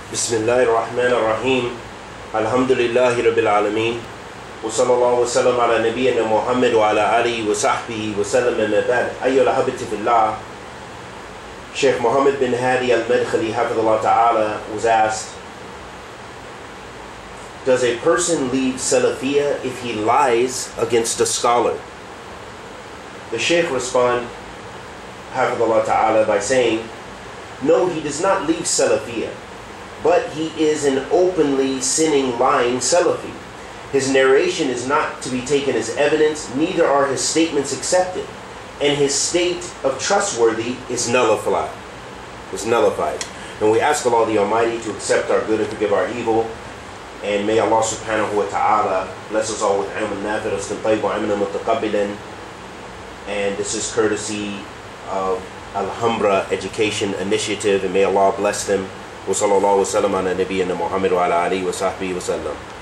Bismillahir Rahmanir Rahim. Alhamdulillahi Rabbil Alameen. Wa sallallahu wa sallam ala nabiyyina Muhammad wa ala alihi wa sahbihi wa sallam amma ba'd. Ayyuhal habati fillah. Shaykh Muhammad bin Haadee al-Madkhali hafidhullah ta'ala was asked, does a person leave Salafiyah if he lies against a scholar? The Shaykh responded hafidhullah ta'ala by saying, no, he does not leave Salafiyah, but he is an openly sinning, lying Salafi. His narration is not to be taken as evidence, neither are his statements accepted, and his state of trustworthy is nullified. And we ask Allah the Almighty to accept our good and forgive our evil, and may Allah subhanahu wa ta'ala bless us all with ilm nafi', rizqan tayyib wa amalan mutaqabbilan. And this is courtesy of Alhambra Education Initiative, and may Allah bless them. Wa sallallahu wa sallam ala nabiyyina Muhammad wa ala alihi wa sahbihi wa sallam.